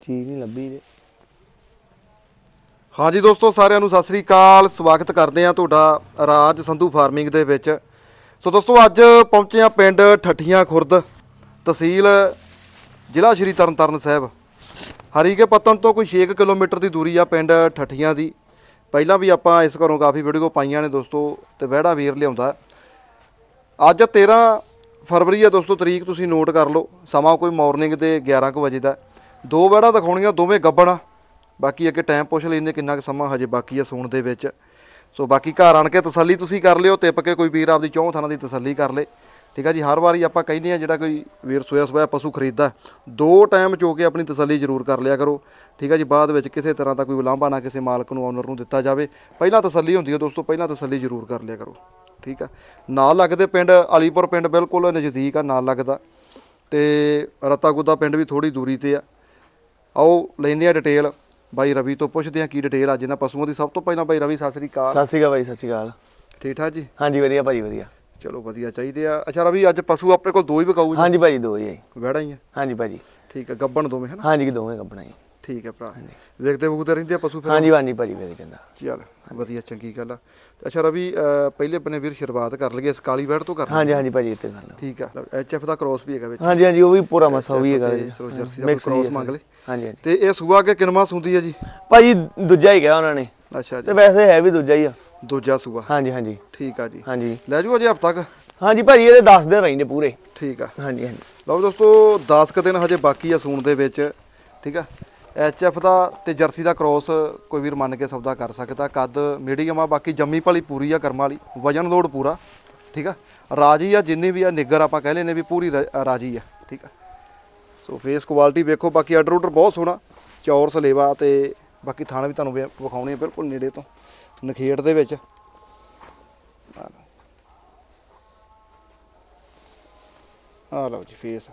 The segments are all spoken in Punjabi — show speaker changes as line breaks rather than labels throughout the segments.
चीज नहीं लभी जे।
हाँ जी दोस्तों, साਰਿਆਂ ਨੂੰ ਸਤਿ ਸ੍ਰੀ ਅਕਾਲ। ਸਵਾਗਤ ਕਰਦੇ ਆ ਤੁਹਾਡਾ ਰਾਜ ਸੰਧੂ ਫਾਰਮਿੰਗ ਦੇ ਵਿੱਚ। ਸੋ ਦੋਸਤੋ, ਅੱਜ ਪਹੁੰਚੇ ਆ ਪਿੰਡ ਠੱਠੀਆਂ ਖੁਰਦ, ਤਹਿਸੀਲ ਜ਼ਿਲ੍ਹਾ ਸ਼੍ਰੀ ਤਰਨਤਾਰਨ ਸਾਹਿਬ। ਹਰੀਕੇ ਪੱਤਣ ਤੋਂ ਕੋਈ 6 ਕਿਲੋਮੀਟਰ ਦੀ ਦੂਰੀ ਆ ਪਿੰਡ ਠੱਠੀਆਂ ਦੀ। ਪਹਿਲਾਂ ਵੀ ਆਪਾਂ ਇਸ ਘਰੋਂ ਕਾਫੀ ਵੀਡੀਓ ਪਾਈਆਂ ਨੇ ਦੋਸਤੋ, ਤੇ ਵਹਿੜਾ ਵੀਰ ਲਿਆਉਂਦਾ। ਅੱਜ 13 ਫਰਵਰੀ ਆ ਦੋਸਤੋ, ਤਰੀਕ ਤੁਸੀਂ ਨੋਟ ਕਰ ਲਓ। ਸਮਾਂ ਕੋਈ ਮਾਰਨਿੰਗ ਦੇ 11 ਕੁ ਵਜੇ ਦਾ। ਦੋ ਵਹਿੜਾ ਦਿਖਾਉਣੀਆਂ, ਦੋਵੇਂ ਗੱਬਣ। ਬਾਕੀ ਅੱਗੇ ਟਾਈਮ ਪੁੱਛ ਲੈਂਦੇ ਕਿੰਨਾ ਕੁ ਸਮਾਂ ਹਜੇ ਬਾਕੀ ਆ ਸੂਣ ਦੇ ਵਿੱਚ। ਸੋ ਬਾਕੀ ਘਰ ਆਣ ਕੇ ਤਸੱਲੀ ਤੁਸੀਂ ਕਰ ਲਿਓ, ਟਿੱਪ ਕੇ ਕੋਈ ਵੀਰ ਆਪਦੀ ਚੌਂ ਥਾਣਾ ਦੀ ਤਸੱਲੀ ਕਰ ਲੇ। ਠੀਕ ਆ ਜੀ। ਹਰ ਵਾਰੀ ਆਪਾਂ ਕਹਿੰਦੇ ਆ ਜਿਹੜਾ ਕੋਈ ਵੀਰ ਸੋਇਆ ਪਸ਼ੂ ਖਰੀਦਦਾ, 2 ਟਾਈਮ ਚੋ ਕੇ ਆਪਣੀ ਤਸੱਲੀ ਜ਼ਰੂਰ ਕਰ ਲਿਆ ਕਰੋ। ਠੀਕ ਆ ਜੀ। ਬਾਅਦ ਵਿੱਚ ਕਿਸੇ ਤਰ੍ਹਾਂ ਦਾ ਕੋਈ ਉਲਾਂਭਾ ਨਾ ਕਿਸੇ ਮਾਲਕ ਨੂੰ, ਓਨਰ ਨੂੰ ਦਿੱਤਾ ਜਾਵੇ। ਪਹਿਲਾਂ ਤਸੱਲੀ ਹੁੰਦੀ ਹੈ ਦੋਸਤੋ, ਪਹਿਲਾਂ ਤਸੱਲੀ ਜ਼ਰੂਰ ਕਰ ਲਿਆ ਕਰੋ। ਠੀਕ ਆ। ਨਾਲ ਲੱਗਦੇ ਪਿੰਡ ਅਲੀਪੁਰ ਪਿੰਡ ਬਿਲਕੁਲ ਨਜ਼ਦੀਕ ਆ, ਨਾਲ ਲੱਗਦਾ। ਤੇ ਰਤਾ ਗੁੱਦਾ ਪਿੰਡ ਵੀ ਥੋੜੀ ਦੂਰੀ ਤੇ ਆ। ਆਓ ਲੈਂਦੇ ਆ ਡਿਟੇਲ ਬਾਈ ਰਵੀ ਤੋਂ, ਪੁੱਛਦੇ ਆ ਕੀ ਡਿਟੇਲ ਅੱਜ ਇਹਨਾਂ ਪਸ਼ੂਆਂ ਦੀ। ਸਭ ਤੋਂ ਪਹਿਲਾਂ ਬਾਈ ਰਵੀ ਸਤਿ ਸ੍ਰੀ ਅਕਾਲ।
सत श्री अकाल भाई, सत श्री अकाल।
ਠੀਕ ਠਾਕ ਜੀ?
हाँ जी वधिया भाई वधिया।
ਚਲੋ ਵਧੀਆ ਚਾਹੀਦੇ ਆ। ਅੱਛਾ ਰਵੀ, ਅੱਜ ਪਸ਼ੂ ਆਪਣੇ ਕੋਲ ਦੋ ਹੀ ਵਿਕਾਊ ਜੀ?
हाँ जी भाई, दो ही है।
ਵਹਿੜਾ ਹੀ ਆ?
हाँ जी भाजी।
ਠੀਕ ਆ। ਗੱਬਣ ਦੋਵੇਂ ਹੈ ਨਾ?
हाँ जी दोवें कपड़ा ही।
ਠੀਕ ਹੈ ਭਰਾ। ਵੇਖਦੇ ਵੂਖਦੇ ਰਹਿੰਦੇ ਆ ਪਸ਼ੂ ਫਿਰ?
हाँ जी भाजी वेख जांदा।
ਚੱਲ ਵਧੀਆ, ਚੰਗੀ ਗੱਲ ਆ। ਅੱਛਾ ਰਵੀ, ਪਹਿਲੇ ਬੰਨੇ ਵੀਰ ਸ਼ੁਰੂਆਤ ਕਰ ਲਈਏ ਇਸ ਕਾਲੀ ਵਹਿੜ ਤੋਂ ਕਰ
हाँ जी हाँ जी भाजी इत्ते कर लो।
ਠੀਕ ਆ। ਐਚਐਫ ਦਾ ਕ੍ਰੋਸ ਵੀ ਹੈਗਾ ਵਿੱਚ?
हाँ जी हाँ जी, वो भी पूरा मसा भी हैगा।
ਚਲੋ ਜਰਸੀ ਦਾ ਕ੍ਰੋਸ ਮੰਗ ਲੈ।
हाँ जी हाँ जी।
ਤੇ ਇਹ ਸੂਆ ਕੇ ਕਿਨਵਾ ਸੁੰਦੀ ਹੈ ਜੀ?
भाजी दूजा ही कहा उन्होंने।
ਅੱਛਾ
ते
ਜੀ।
वैसे है भी दूजा ही आ।
ਦੂਜਾ ਸੂਆ?
हाँ जी हाँ जी।
ਠੀਕ ਆ ਜੀ।
हाँ जी
ਲੈ ਜੂ ਅਜੇ ਹਫ਼ਤਾ ਕ?
हाँ जी भाजी, ये 10 दिन रही ने पूरे।
ਠੀਕ ਆ।
हाँ जी हाँ जी।
ਲਓ ਦੋਸਤੋ, 10 ਕੁ ਦਿਨ ਹਜੇ ਬਾਕੀ ਆ ਸੂਣ ਦੇ ਵਿੱਚ। ਠੀਕ ਆ। ਐਚਐਫ ਦਾ ਤੇ ਜਰਸੀ ਦਾ ਕ੍ਰੋਸ ਕੋਈ ਵੀਰ ਮੰਨ ਕੇ ਸੌਦਾ ਕਰ ਸਕਦਾ। ਕੱਦ ਮੀਡੀਅਮ ਆ, ਬਾਕੀ ਜੰਮੀ ਭਲੀ ਪੂਰੀ ਆ ਕਰਮ ਵਾਲੀ, ਵਜਨ ਲੋਡ ਪੂਰਾ। ਠੀਕ ਆ। ਰਾਜੀ ਆ, ਜਿੰਨੀ ਵੀ ਆ ਨਿੱਗਰ ਆਪਾਂ ਕਹਿ ਲੈਨੇ ਵੀ ਪੂਰੀ ਰਾਜੀ ਆ। ਠੀਕ ਆ। ਸੋ ਫੇਸ ਕੁਆਲਿਟੀ ਵੇਖੋ। ਬਾਕੀ ਆਰਡਰ ਉਡਰ ਬਹੁਤ ਸੋਹਣਾ, ਚੌਰ ਸਲੇਵਾ, ਤੇ ਬਾਕੀ ਥਾਣ ਵੀ ਤੁਹਾਨੂੰ ਵਿਖਾਉਣੇ ਆ ਬਿਲਕੁਲ ਨੇੜੇ ਤੋਂ, ਨਖੇੜ ਦੇ ਵਿੱਚ। ਆ ਲਓ ਜੀ ਫੇਸ।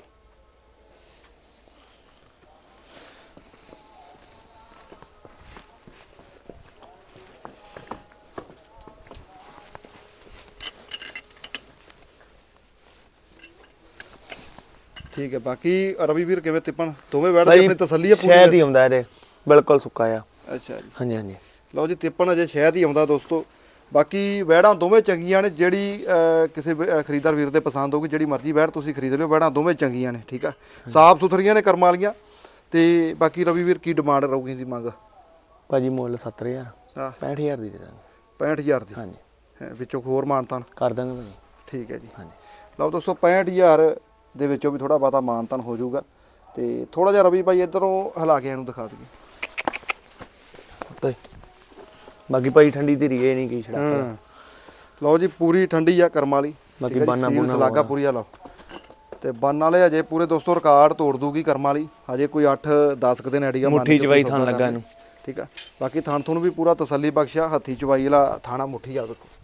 ठीक है। बाकी रवि वीर किवें तिपन दोवें वैड़ दी अपनी तसल्ली है पूरी?
शहद ही आउंदा है, बिल्कुल सुक्का आ।
अच्छा जी।
हाँ जी हाँ जी।
लो जी, तिपन अजे शहद ही आउंदा दोस्तों। बाकी वैड़ां दोवें चंगियां ने, जिहड़ी किसी खरीददार वीर दे पसंद होगी, जिहड़ी मर्जी वैड़ तुसीं खरीद लिओ, वैड़ां दोवें चंगियां ने। ठीक है। साफ सुथरियां ने करम वालियां। ते बाकी रवि वीर की डिमांड रहूगी इहदी मंग?
भाजी मुੱਲ 70,000।
हाँ
65,000 दी दे ਦਾਂਗੇ।
65,000 दी?
हाँ जी।
विचों होर मानतान
कर देंगे भाजी।
ठीक है जी।
हाँ जी।
ਲਓ ਦੋਸਤੋ, 65,000 ਦੇ ਵਿੱਚੋਂ ਵੀ ਥੋੜਾ ਬਾਤਾ ਮਾਨਤਨ ਹੋ ਜਾਊਗਾ। ਤੇ ਥੋੜਾ ਜਿਹਾ ਰਵੀ ਭਾਈ ਇਧਰੋਂ ਹਿਲਾ ਕੇ ਇਹਨੂੰ ਦਿਖਾ ਦਈਏ।
ਤੇ ਬਾਕੀ ਭਾਈ ਠੰਡੀ ਧੀਰੀ ਇਹ ਨਹੀਂ ਕੀ ਛੜਾ।
ਲਓ ਜੀ, ਪੂਰੀ ਠੰਡੀ ਆ ਕਰਮ ਵਾਲੀ।
ਬਾਕੀ ਬਾਨਾ
ਬੁਨਾ ਸਲਾਗਾ ਪੂਰੀ ਆ। ਲਓ ਤੇ ਬੰਨ ਵਾਲੇ ਅਜੇ ਪੂਰੇ ਦੋਸਤੋ ਰਿਕਾਰਡ ਤੋੜ ਦੂਗੀ ਕਰਮ ਵਾਲੀ। ਹਜੇ ਕੋਈ 8-10 ਕ ਦਿਨ ਐਡੀਆ
ਮੁੱਠੀ ਚਵਾਈ ਥਾਂ ਲੱਗਾ ਇਹਨੂੰ।
ਠੀਕ ਆ। ਬਾਕੀ ਥਾਂ ਤੁਹਾਨੂੰ ਵੀ ਪੂਰਾ ਤਸੱਲੀ ਬਖਸ਼ਿਆ, ਹੱਥੀ ਚਵਾਈ ਵਾਲਾ ਥਾਣਾ ਮੁੱਠੀ ਆ। ਦੇਖੋ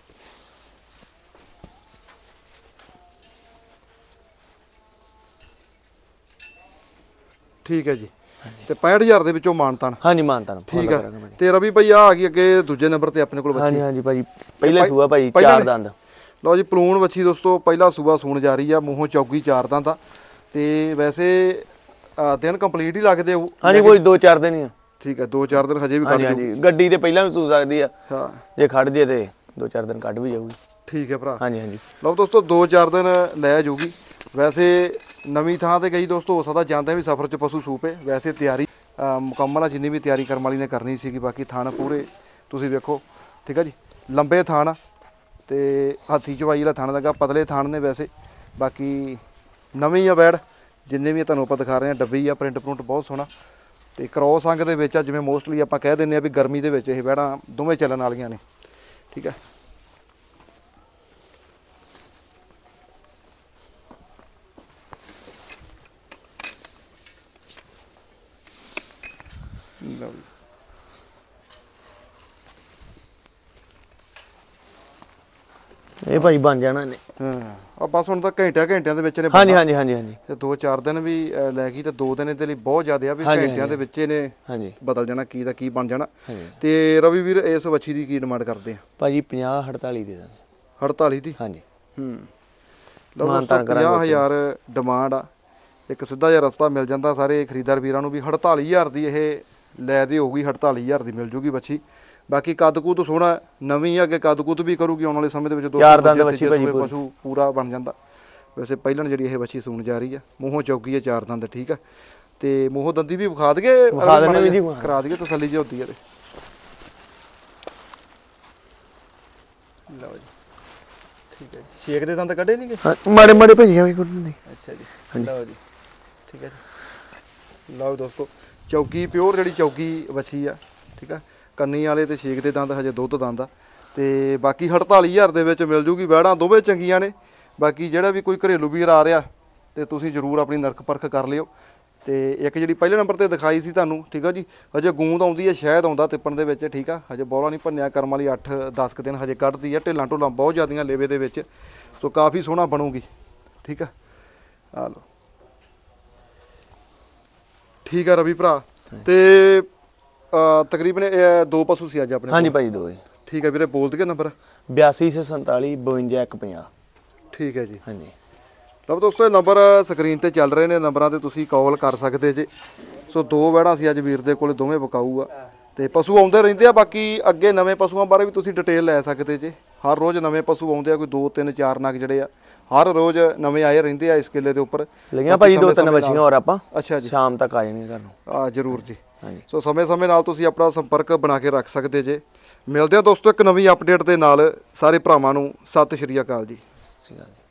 ਠੀਕ ਹੈ ਜੀ। ਤੇ 65,000 ਦੇ ਵਿੱਚੋਂ ਮਾਨਤਾਨ? ਹਾਂਜੀ
ਮਾਨਤਾਨ।
ਠੀਕ ਆ। ਤੇ ਰਵੀ ਭਾਈ ਆ ਗਈ ਅੱਗੇ ਦੂਜੇ ਨੰਬਰ ਤੇ ਆਪਣੇ ਕੋਲ ਬੱਚੀ?
ਹਾਂਜੀ ਹਾਂਜੀ ਭਾਜੀ, ਪਹਿਲਾ ਸੂਆ ਭਾਜੀ, 4 ਦੰਦ।
ਲਓ ਜੀ, ਪਲੂਣ ਵੱਛੀ ਦੋਸਤੋ, ਪਹਿਲਾ ਸੂਆ ਸੂਣ ਜਾ ਰਹੀ ਆ, ਮੂੰਹੋਂ ਚੌਗੀ 4 ਦੰਦ ਆ। ਤੇ ਵੈਸੇ ਦਿਨ ਕੰਪਲੀਟ ਹੀ ਲੱਗਦੇ ਹੋ?
ਹਾਂਜੀ, ਕੋਈ 2-4 ਦਿਨ ਹੀ ਆ।
ਠੀਕ ਹੈ, 2-4 ਦਿਨ ਹਜੇ ਵੀ ਖੜ
ਜਾਊਗੀ। ਹਾਂਜੀ, ਗੱਡੀ ਤੇ ਪਹਿਲਾਂ ਵੀ ਸੂ ਸਕਦੀ ਆ।
ਹਾਂ,
ਜੇ ਖੜ ਜੇ ਤੇ 2-4 ਦਿਨ ਕੱਢ ਵੀ ਜਾਊਗੀ।
ਠੀਕ ਹੈ ਭਰਾ।
ਹਾਂਜੀ ਹਾਂਜੀ।
ਲਓ ਦੋਸਤੋ, 2-4 ਦਿਨ ਲੈ ਜਾਊਗੀ। ਵੈਸੇ ਨਵੀਂ ਥਾਂ ਤੇ ਗਈ ਦੋਸਤੋ, ਹੋ ਸਕਦਾ ਜਾਂਦੇ ਵੀ ਸਫ਼ਰ 'ਚ ਪਸ਼ੂ ਸੂਪੇ। ਵੈਸੇ ਤਿਆਰੀ ਮੁਕੰਮਲ ਆ, ਜਿੰਨੀ ਵੀ ਤਿਆਰੀ ਕਰਮ ਵਾਲੀ ਨੇ ਕਰਨੀ ਸੀਗੀ। ਬਾਕੀ ਥਾਣ ਪੂਰੇ ਤੁਸੀਂ ਵੇਖੋ। ਠੀਕ ਆ ਜੀ। ਲੰਬੇ ਥਾਣ ਤੇ ਹੱਥੀ ਚਵਾਈ ਵਾਲਾ ਥਾਣ ਲੱਗਾ, ਪਤਲੇ ਥਾਣ ਨੇ ਵੈਸੇ। ਬਾਕੀ ਨਵੀਂ ਆ ਵੈੜ, ਜਿੰਨੇ ਵੀ ਤੁਹਾਨੂੰ ਆਪਾਂ ਦਿਖਾ ਰਹੇ ਹਾਂ। ਡੱਬੀ ਆ, ਪ੍ਰਿੰਟ ਪ੍ਰਿੰਟ ਬਹੁਤ ਸੋਹਣਾ। ਤੇ ਕ੍ਰੋਸ ਅੰਗ ਦੇ ਵਿੱਚ ਆ, ਜਿਵੇਂ ਮੋਸਟਲੀ ਆਪਾਂ ਕਹਿ ਦਿੰਦੇ ਆ ਵੀ ਗਰਮੀ ਦੇ ਵਿੱਚ ਇਹ ਵੈੜਾਂ ਦੋਵੇਂ ਚੱਲਣ ਵਾਲੀਆਂ ਨੇ। ਠੀਕ ਹੈ।
ਇਹ ਭਾਈ ਬਣ ਜਾਣਾ ਨੇ।
ਹਾਂ, ਆ ਬਸ ਹੁਣ ਤਾਂ ਘੰਟਿਆਂ ਦੇ ਵਿੱਚ ਨੇ।
ਹਾਂਜੀ ਹਾਂਜੀ ਹਾਂਜੀ ਹਾਂਜੀ।
ਤੇ 2-4 ਦਿਨ ਵੀ ਲੈ ਗਈ ਤੇ 2 ਦਿਨ ਇਹਦੇ ਲਈ ਬਹੁਤ ਜ਼ਿਆਦਾ ਆ ਵੀ ਘੰਟਿਆਂ ਦੇ ਵਿੱਚ ਇਹਨੇ ਹਾਂਜੀ ਬਦਲ ਜਾਣਾ, ਕੀ ਦਾ ਕੀ ਬਣ ਜਾਣਾ। ਤੇ ਰਵੀ ਵੀਰ, ਇਸ ਵੱਛੀ ਦੀ ਕੀ ਡਿਮਾਂਡ ਕਰਦੇ ਆ?
ਭਾਜੀ 50-48 ਦੇ ਦਾਂਗੇ।
48 ਦੀ?
ਹਾਂਜੀ।
ਲਓ 50,000 ਡਿਮਾਂਡ ਆ। ਇੱਕ ਸਿੱਧਾ ਜਿਹਾ ਰਸਤਾ ਮਿਲ ਜਾਂਦਾ ਸਾਰੇ ਖਰੀਦਦਾਰ ਵੀਰਾਂ ਨੂੰ ਵੀ 48000 ਦੀ ਇਹ ਲੈ ਦੇ ਹੋਊਗੀ 48000 ਦੀ ਮਿਲ ਜੂਗੀ ਬੱਚੀ। ਬਾਕੀ ਕੱਦ ਕੁੱਦ ਸੋਹਣਾ ਨਵੀਂ ਆ, ਅੱਗੇ ਕੱਦ ਕੁੱਦ ਵੀ ਕਰੂਗੀ ਆਉਣ ਵਾਲੇ ਸਮੇਂ ਦੇ ਵਿੱਚ।
ਚਾਰ ਦੰਦ ਵੱਛੀ ਭਾਜੀ ਪੂਰੀ।
ਪਸ਼ੂ ਪੂਰਾ ਬਣ ਜਾਂਦਾ। ਵੈਸੇ ਪਹਿਲਾਂ ਜਿਹੜੀ ਇਹ ਬੱਚੀ ਸੂਣ ਜਾ ਰਹੀ ਆ, ਮੂੰਹੋਂ ਚੌਗੀ ਆ 4 ਦੰਦ, ਠੀਕ ਆ। ਤੇ ਮੂੰਹੋਂ ਦੰਦੀ ਵੀ ਵਿਖਾ ਦਈਏ, ਕਰਾ ਦਈਏ ਤਸੱਲੀ ਜਿਹੀ ਹੁੰਦੀ ਆ ਤੇ ਲਓ ਜੀ, ਠੀਕ ਹੈ ਜੀ। ਛੇਕ ਦੇ ਦੰਦ ਕੱਢੇ ਨਹੀਂਗੇ?
ਹਾਂ ਮਾੜੇ ਮਾੜੇ ਭਈਆਂ ਵੀ ਕੁੱਟਦੀ।
ਅੱਛਾ ਜੀ, ਲਓ ਜੀ, ਠੀਕ ਹੈ ਜੀ। ਲਓ ਦੋਸਤੋ, ਚੌਗੀ ਪਿਓਰ ਜਿਹੜੀ ਚੌਗੀ ਵੱਛੀ ਆ, ਠੀਕ ਆ। ਕੰਨੀ ਵਾਲੇ ਤੇ ਛੇਕ ਦੇ ਦੰਦ, ਹਜੇ ਦੁੱਧ ਦੰਦ ਆ। ਤੇ ਬਾਕੀ 48000 ਦੇ ਵਿੱਚ ਮਿਲ ਜੂਗੀ। ਵੈੜਾਂ ਦੋਵੇਂ ਚੰਗੀਆਂ ਨੇ। ਬਾਕੀ ਜਿਹੜਾ ਵੀ ਕੋਈ ਘਰੇਲੂ ਵੀਰ ਆ ਰਿਹਾ ਤੇ ਤੁਸੀਂ ਜ਼ਰੂਰ ਆਪਣੀ ਨਰਕ ਪਰਖ ਕਰ ਲਿਓ। ਤੇ ਇੱਕ ਜਿਹੜੀ ਪਹਿਲੇ ਨੰਬਰ ਤੇ ਦਿਖਾਈ ਸੀ ਤੁਹਾਨੂੰ, ਠੀਕ ਆ ਜੀ, ਹਜੇ ਗੂੰਦ ਆਉਂਦੀ ਹੈ, ਸ਼ਾਇਦ ਆਉਂਦਾ ਤਿੱਪਣ ਦੇ ਵਿੱਚ, ਠੀਕ ਆ। ਹਜੇ ਬੋਲਾ ਨਹੀਂ ਭੰਨਿਆ, ਕਰਮ ਵਾਲੀ 8-10 ਦਿਨ ਹਜੇ ਕੱਢਦੀ ਆ। ਢਿੱਲਾਂ ਢੁੱਲਾਂ ਬਹੁਤ ਜ਼ਿਆਦੀਆਂ ਲੇਵੇ ਦੇ ਵਿੱਚ, ਸੋ ਕਾਫੀ ਸੋਹਣਾ ਬਣੂਗੀ, ਠੀਕ ਆ। ਆ ਲਓ, ਠੀਕ ਆ ਰਵੀ ਭਰਾ। ਤੇ ਤਕਰੀਬਨ 2 ਪਸ਼ੂ ਸੀ ਅੱਜ ਆਪਣੇ
ਹਾਂਜੀ ਭਾਜੀ 2 ਜੀ।
ਠੀਕ ਹੈ ਵੀਰੇ, ਬੋਲ ਦਈਏ ਨੰਬਰ?
8247 52
ਠੀਕ ਹੈ ਜੀ।
ਹਾਂਜੀ
ਲਓ ਦੋਸਤੋ, ਨੰਬਰ ਸਕਰੀਨ ਤੇ ਚੱਲ ਰਹੇ ਨੇ, ਨੰਬਰਾਂ ਤੇ ਤੁਸੀਂ ਕਾਲ ਕਰ ਸਕਦੇ ਜੇ। ਸੋ 2 ਵੈੜਾਂ ਸੀ ਅੱਜ ਵੀਰ ਦੇ ਕੋਲੇ, ਦੋਵੇਂ ਵਿਕਾਊ ਆ ਤੇ ਪਸ਼ੂ ਆਉਂਦੇ ਰਹਿੰਦੇ ਆ। ਬਾਕੀ ਅੱਗੇ ਨਵੇਂ ਪਸ਼ੂਆਂ ਬਾਰੇ ਵੀ ਤੁਸੀਂ ਡਿਟੇਲ ਲੈ ਸਕਦੇ ਜੇ। ਹਰ ਰੋਜ਼ ਨਵੇਂ ਪਸ਼ੂ ਆਉਂਦੇ ਆ, ਕੋਈ 2-3-4 ਨਗ ਜਿਹੜੇ ਆ ਹਰ ਰੋਜ਼ ਨਵੇਂ ਆਏ ਰਹਿੰਦੇ ਆ ਇਸ ਕਿੱਲੇ ਦੇ ਉੱਪਰ।
ਲਈਆਂ ਭਾਜੀ 2-3 ਵੱਛੀਆਂ ਹੋਰ ਆਪਾਂ।
ਅੱਛਾ ਜੀ,
ਸ਼ਾਮ ਤੱਕ ਆ ਜਾਣਗੇ ਘਰ ਨੂੰ।
ਜ਼ਰੂਰ ਜੀ।
ਹਾਂਜੀ,
ਸੋ ਸਮੇਂ-ਸਮੇਂ ਨਾਲ ਤੁਸੀਂ ਆਪਣਾ ਸੰਪਰਕ ਬਣਾ ਕੇ ਰੱਖ ਸਕਦੇ ਜੇ। ਮਿਲਦੇ ਆ ਦੋਸਤੋ ਇੱਕ ਨਵੀਂ ਅਪਡੇਟ ਦੇ ਨਾਲ। ਸਾਰੇ ਭਰਾਵਾਂ ਨੂੰ ਸਤਿ ਸ਼੍ਰੀ ਅਕਾਲ ਜੀ।
ਸਤਿ ਸ਼੍ਰੀ ਅਕਾਲ।